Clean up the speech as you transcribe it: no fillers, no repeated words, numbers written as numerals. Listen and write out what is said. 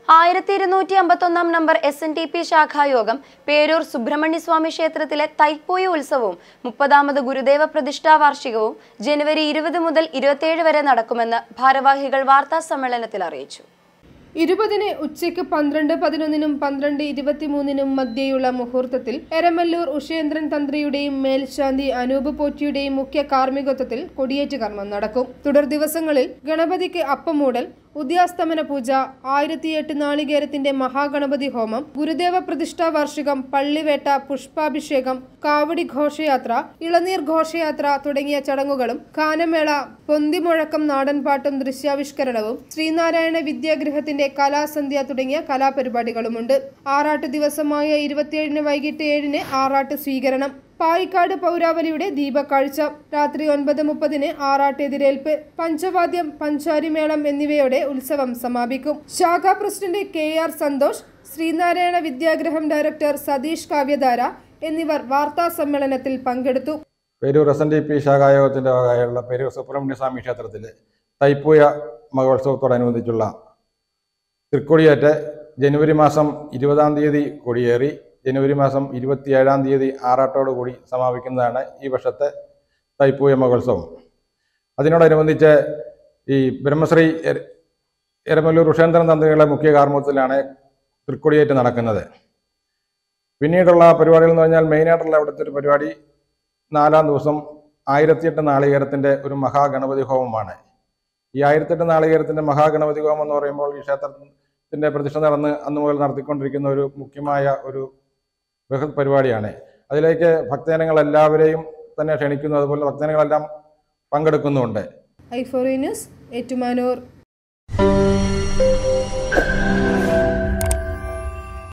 1251 number SNDP ശാഖായോഗം പേരൂർ സുബ്രഹ്മണ്യസ്വാമി ക്ഷേത്രത്തിലെ തൈപ്പൂയ ഉത്സവവും 30ാമത് ഗുരുദേവ പ്രതിഷ്ഠാ വാർഷികവും ജനുവരി 20 മുതൽ 27 വരെ നടക്കുമെന്ന് ഭാരവാഹികൾ വാർത്താ സമ്മേളനത്തിൽ അറിയിച്ചു. 20-ന് ഉച്ചയ്ക്ക് 12:11-നും 12:23-നും മധ്യേയുള്ള മുഹൂർത്തത്തിൽ എരമല്ലൂർ ഉഷേന്ദ്രൻ തന്ത്രിയുടെയും മേൽശാന്തി അനൂപ് പോറ്റിയുടെയും മുഖ്യ കാർമ്മികത്വത്തിൽ കൊടിയേറ്റ് കർമ്മം നടക്കും. തുടർ ദിവസങ്ങളിൽ ഗണപതിക്ക് അപ്പമൂടൽ, ഉദ്യാസ്തമന പൂജ, 1008 നാളികേരത്തിന്റെ മഹാഗണപതി ഹോമം, ഗുരുദേവ പ്രതിഷ്ഠാ വാർഷികം, പള്ളിവേട്ട, പുഷ്പാഭിഷേകം, കാവടി ഘോഷയാത്ര, ഇളനീർ ഘോഷയാത്ര തുടങ്ങിയ ചടങ്ങുകളും ഗാനമേള, പൊന്തിമുഴക്കം, നാടൻപാട്ടും ദൃശ്യാവിഷ്കരണവും, ശ്രീനാരായണ വിദ്യാഗൃഹത്തിന്റെ കലാസന്ധ്യ തുടങ്ങിയ കലാപരിപാടികളുമുണ്ട്. ആറാട്ട് ദിവസമായ 27-ന് വൈകിട്ട് 7-ന് ആറാട്ട് സ്വീകരണം, പായിക്കാട് പൗരാവലിയുടെ ദീപക്കാഴ്ച, രാത്രി 9:30-ന് ആറാട്ട് എതിരേൽപ്പ്, പഞ്ചവാദ്യം, പഞ്ചാരിമേളം എന്നിവയോടെ ഉത്സവം സമാപിക്കും. ശാഖാ president KR Santhosh, Sreenarayana Vidyagraham director Satheesh Kavyadhara എന്നിവർ വാർത്താ സമ്മേളനത്തിൽ പങ്കെടുത്തു. പേരൂർ SNDP ശാഖായോഗത്തിന്റെ വകയായുള്ള പേരൂർ സുബ്രഹ്മണ്യസ്വാമി ക്ഷേത്രത്തിലെ തൈപ്പൂയ മഹോത്സവത്തോടനുബന്ധിച്ചുള്ള തൃക്കൊടിയേറ്റ് ജനുവരി മാസം 20-ാം തീയതി കൊടിയേറി ജനുവരി മാസം 27-ാം തീയതി ആറാട്ടോടുകൂടി സമാപിക്കുന്നതാണ് ഈ വർഷത്തെ തൈപ്പൂയ മഹോത്സവം. അതിനോടനുബന്ധിച്ച് ഈ ബ്രഹ്മശ്രീ എരമല്ലൂർ ഉഷേന്ദ്രൻ തന്ത്രികളുടെ മുഖ്യ കാർമ്മികത്വത്തിലാണ് തൃക്കൊടിയേറ്റ് നടക്കുന്നത്. പിന്നീടുള്ള പരിപാടികൾ എന്ന് പറഞ്ഞാൽ മെയിനായിട്ടുള്ള അവിടുത്തെ ഒരു പരിപാടി 4-ാം ദിവസം 1008 നാളികേരത്തിൻ്റെ ഒരു മഹാഗണപതി ഹോമമാണ്. ഈ 1008 നാളികേരത്തിൻ്റെ മഹാഗണപതി ഹോമം എന്ന് പറയുമ്പോൾ ഈ ക്ഷേത്രത്തിൻ്റെ പ്രതിഷ്ഠ നടന്ന് അന്ന് മുതൽ നടത്തിക്കൊണ്ടിരിക്കുന്ന ഒരു മുഖ്യമായ ഒരു ബൃഹത് പരിപാടിയാണ്. അതിലേക്ക് ഭക്തജനങ്ങൾ എല്ലാവരെയും തന്നെ ക്ഷണിക്കുന്നു. അതുപോലെ ഭക്തജനങ്ങളെല്ലാം പങ്കെടുക്കുന്നുമുണ്ട്. i4 news, Ettumanoor.